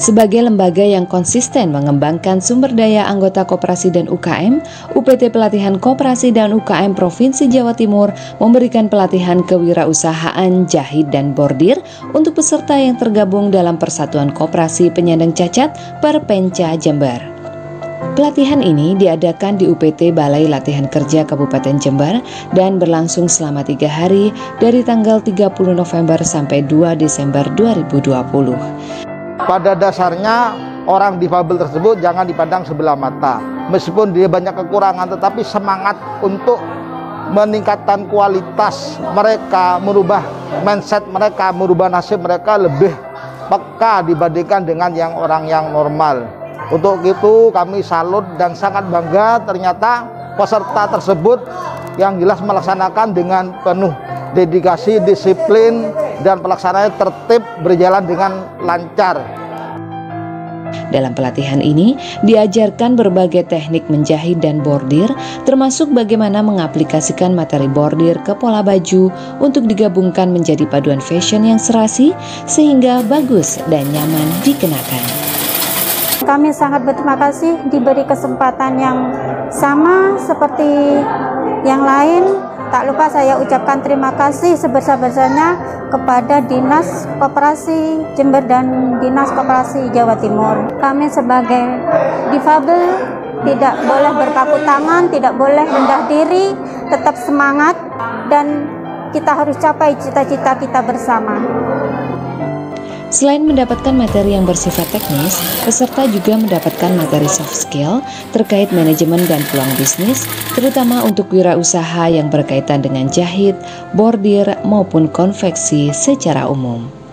Sebagai lembaga yang konsisten mengembangkan sumber daya anggota koperasi dan UKM, UPT Pelatihan Koperasi dan UKM Provinsi Jawa Timur memberikan pelatihan kewirausahaan jahit dan bordir untuk peserta yang tergabung dalam Persatuan Koperasi Penyandang Cacat Perpenca Jember. Pelatihan ini diadakan di UPT Balai Latihan Kerja Kabupaten Jember dan berlangsung selama 3 hari dari tanggal 30 November sampai 2 Desember 2020. Pada dasarnya orang difabel tersebut jangan dipandang sebelah mata. Meskipun dia banyak kekurangan, tetapi semangat untuk meningkatkan kualitas mereka, merubah mindset mereka, merubah nasib mereka lebih peka dibandingkan dengan yang orang yang normal. Untuk itu kami salut dan sangat bangga ternyata peserta tersebut yang jelas melaksanakan dengan penuh dedikasi, disiplin, dan pelaksanaannya tertib, berjalan dengan lancar. Dalam pelatihan ini diajarkan berbagai teknik menjahit dan bordir, termasuk bagaimana mengaplikasikan materi bordir ke pola baju untuk digabungkan menjadi paduan fashion yang serasi sehingga bagus dan nyaman dikenakan. Kami sangat berterima kasih diberi kesempatan yang sama seperti yang lain. Tak lupa saya ucapkan terima kasih sebesar-besarnya kepada Dinas Koperasi Jember dan Dinas Koperasi Jawa Timur. Kami sebagai difabel tidak boleh berkaku tangan, tidak boleh rendah diri, tetap semangat, dan kita harus capai cita-cita kita bersama. Selain mendapatkan materi yang bersifat teknis, peserta juga mendapatkan materi soft skill terkait manajemen dan peluang bisnis, terutama untuk wirausaha yang berkaitan dengan jahit, bordir, maupun konveksi secara umum.